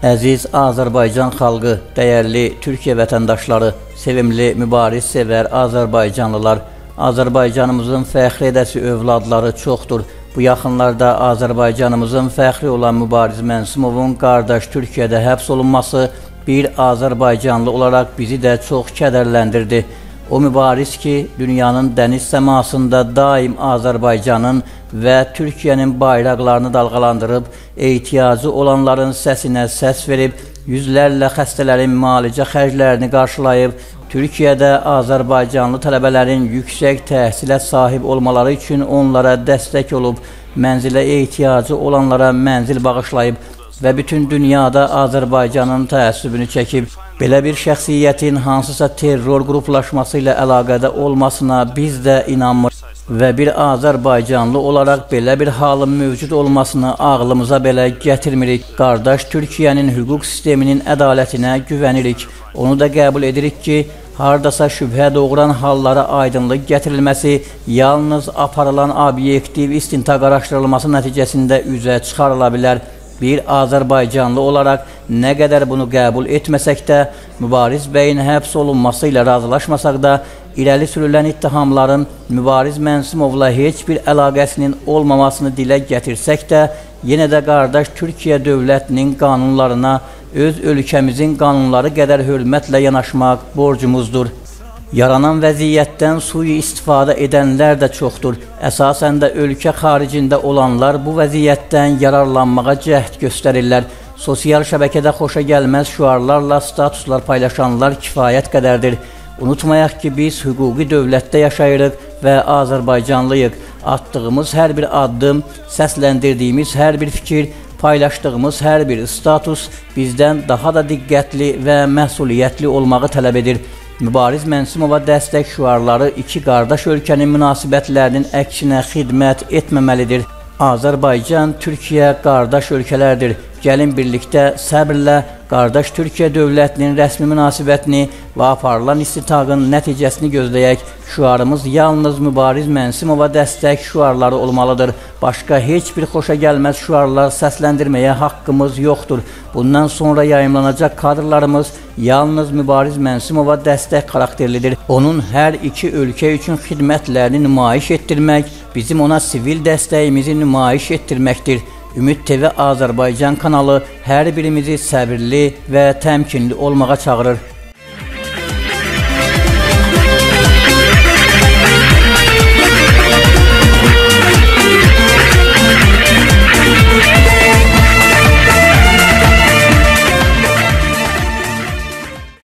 Əziz Azərbaycan xalqı, dəyərli Türkiyə vətəndaşları, sevimli mübarizsevər Azərbaycanlılar, Azərbaycanımızın fəxri edəsi övladları çoxdur. Bu yaxınlarda Azərbaycanımızın fəxri olan Mübariz Mənsimovun qardaş Türkiyədə həbs olunması bir Azərbaycanlı olaraq bizi də çox kədərləndirdi. O mübariz ki, dünyanın dəniz səmasında daim Azərbaycanın və Türkiyənin bayraqlarını dalğalandırıb, ehtiyacı olanların səsinə səs verib, yüzlərlə xəstələrin müalicə xərclərini qarşılayıb, Türkiyədə Azərbaycanlı tələbələrin yüksək təhsilə sahib olmaları üçün onlara dəstək olub, mənzilə ehtiyacı olanlara mənzil bağışlayıb və bütün dünyada Azərbaycanın təəssübünü çəkib. Belə bir şəxsiyyətin hansısa terror qruplaşması ilə əlaqədə olmasına biz də inanmırıq və bir Azərbaycanlı olaraq belə bir halın mövcud olmasını ağlımıza belə gətirmirik. Qardaş Türkiyənin hüquq sisteminin ədalətinə güvənirik. Onu da qəbul edirik ki, hardasa şübhə doğuran hallara aydınlıq gətirilməsi yalnız aparılan obyektiv istintaq araşdırılması nəticəsində üzə çıxarıla bilər. Bir Azərbaycanlı olaraq nə qədər bunu qəbul etməsək də, Mübariz bəyin həbs olunması ilə razılaşmasaq da, irəli sürülən ittihamların Mübariz Mənsimovla heç bir əlaqəsinin olmamasını dilə gətirsək də, yenə də qardaş Türkiyə dövlətinin qanunlarına öz ölkəmizin qanunları qədər hörmətlə yanaşmaq borcumuzdur. Yaranan vəziyyətdən sui-istifadə edənlər də çoxdur. Əsasən də ölkə xaricində olanlar bu vəziyyətdən yararlanmağa cəhd göstərirlər. Sosial şəbəkədə xoşa gəlməz şüarlarla statuslar paylaşanlar kifayət qədərdir. Unutmayaq ki, biz hüquqi dövlətdə yaşayırıq və Azərbaycanlıyıq. Atdığımız hər bir addım, səsləndirdiyimiz hər bir fikir, paylaşdığımız hər bir status bizdən daha da diqqətli və məsuliyyətli olmağı tələb edir. Mübariz Mənsimova dəstək şüarları iki qardaş ölkənin münasibətlərinin əksinə xidmət etməməlidir. Azərbaycan, Türkiyə qardaş ölkələrdir. Gəlin birlikdə səbrlə qardaş Türkiyə dövlətinin rəsmi münasibətini və aparılan istintaqın nəticəsini gözləyək. Şüarımız yalnız Mübariz Mənsimova dəstək şüarları olmalıdır. Başqa heç bir xoşa gəlməz şüarlar səsləndirməyə haqqımız yoxdur. Bundan sonra yayımlanacaq kadrlarımız yalnız Mübariz Mənsimova dəstək xarakterlidir. Onun hər iki ölkə üçün xidmətlərini nümayiş etdirmək, bizim ona sivil dəstəyimizi nümayiş etdirməkdir. Ümid TV Azərbaycan kanalı hər birimizi səbirli və təmkinli olmağa çağırır.